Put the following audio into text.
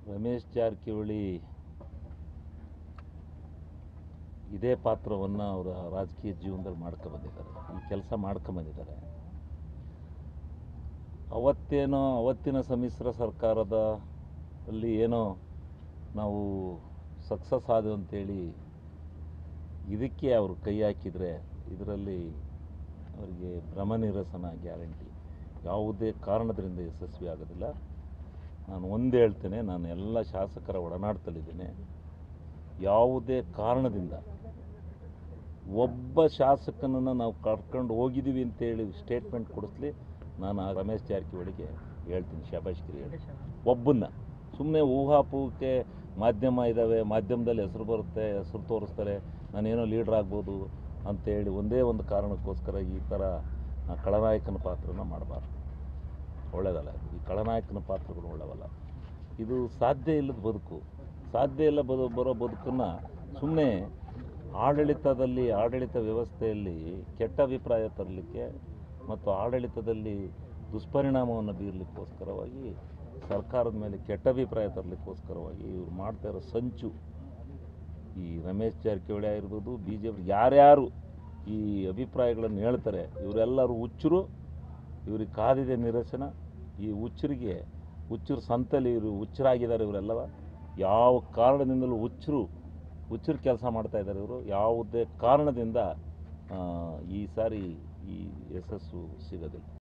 ರಮೇಶ್ ಜಾರಕಿಹೊಳಿ ಇದೇ ಪಾತ್ರವನ್ನು ಅವರ ರಾಜಕೀಯ ಜೀವನದಲ್ಲಿ ಮಾಡ್ಕೊಂಬಂದಿದ್ದಾರೆ, ಈ ಕೆಲಸ ಮಾಡ್ಕೊಂಬಂದಿದ್ದಾರೆ. ಅವತ್ತಿನ ಸಮ್ಮಿಶ್ರ ಸರ್ಕಾರದ ಅಲ್ಲಿ ಏನೋ ನಾವು ಸಕ್ಸಸ್ ಆದವು ಅಂತೇಳಿ ಇದಕ್ಕೆ ಅವರು ಕೈ ಹಾಕಿದರೆ ಇದರಲ್ಲಿ ಅವರಿಗೆ ಭ್ರಮನಿರಸನ ಗ್ಯಾರಂಟಿ. ಯಾವುದೇ ಕಾರಣದಿಂದ ಯಶಸ್ವಿ ಆಗೋದಿಲ್ಲ. ನಾನು ಒಂದು ಹೇಳ್ತೇನೆ, ನಾನು ಎಲ್ಲ ಶಾಸಕರ ಒಡನಾಟದಲ್ಲಿದ್ದೇನೆ. ಯಾವುದೇ ಕಾರಣದಿಂದ ಒಬ್ಬ ಶಾಸಕನನ್ನು ನಾವು ಕರ್ಕೊಂಡು ಹೋಗಿದ್ದೀವಿ ಅಂತೇಳಿ ಸ್ಟೇಟ್ಮೆಂಟ್ ಕೊಡಿಸ್ಲಿ, ನಾನು ಆ ರಮೇಶ್ ಜಾರಕಿಹೊಳಿಗೆ ಹೇಳ್ತೀನಿ ಶಾಬಾಷ್ಗಿರಿ ಹೇಳಿ. ಒಬ್ಬನ್ನ ಸುಮ್ಮನೆ ಊಹಾಪೂಹಕ್ಕೆ ಮಾಧ್ಯಮ ಇದ್ದಾವೆ, ಮಾಧ್ಯಮದಲ್ಲಿ ಹೆಸರು ಬರುತ್ತೆ, ಹೆಸರು ತೋರಿಸ್ತಾರೆ, ನಾನೇನೋ ಲೀಡ್ರ್ ಆಗ್ಬೋದು ಅಂತೇಳಿ ಒಂದೇ ಒಂದು ಕಾರಣಕ್ಕೋಸ್ಕರ ಈ ಥರ ಖಳನಾಯಕನ ಪಾತ್ರನ ಮಾಡಬಾರ್ದು. ಒಳ್ಳೆಯದಲ್ಲ ಈ ಖಳನಾಯಕನ ಪಾತ್ರಗಳು ಒಳ್ಳೆಯವಲ್ಲ. ಇದು ಸಾಧ್ಯ ಇಲ್ಲದ ಬದುಕು, ಸಾಧ್ಯ ಇಲ್ಲ ಬರೋ ಬದುಕನ್ನು ಸುಮ್ಮನೆ ಆಡಳಿತ ವ್ಯವಸ್ಥೆಯಲ್ಲಿ ಕೆಟ್ಟ ಅಭಿಪ್ರಾಯ ತರಲಿಕ್ಕೆ ಮತ್ತು ಆಡಳಿತದಲ್ಲಿ ದುಷ್ಪರಿಣಾಮವನ್ನು ಬೀರಲಿಕ್ಕೋಸ್ಕರವಾಗಿ, ಸರ್ಕಾರದ ಮೇಲೆ ಕೆಟ್ಟ ಅಭಿಪ್ರಾಯ ತರಲಿಕ್ಕೋಸ್ಕರವಾಗಿ ಇವರು ಮಾಡ್ತಾ ಇರೋ ಸಂಚು. ಈ ರಮೇಶ್ ಜಾರಕಿಹೊಳಿ ಆಗಿರ್ಬೋದು, BJP ಯಾರ್ಯಾರು ಈ ಅಭಿಪ್ರಾಯಗಳನ್ನು ಹೇಳ್ತಾರೆ ಇವರೆಲ್ಲರೂ ಹುಚ್ಚರು. ಇವ್ರಿಗೆ ಕಾದಿದೆ ನಿರಸನ. ಈ ಹುಚ್ಚರ ಸಂತಲ್ಲಿ ಇವರು ಹುಚ್ಚರಾಗಿದ್ದಾರೆ. ಇವರೆಲ್ಲವ ಯಾವ ಕಾರಣದಿಂದಲೂ ಹುಚ್ಚರು ಕೆಲಸ ಮಾಡ್ತಾ ಇದ್ದಾರೆ ಇವರು. ಯಾವುದೇ ಕಾರಣದಿಂದ ಈ ಸಾರಿ ಈ ಯಶಸ್ಸು ಸಿಗೋದಿಲ್ಲ.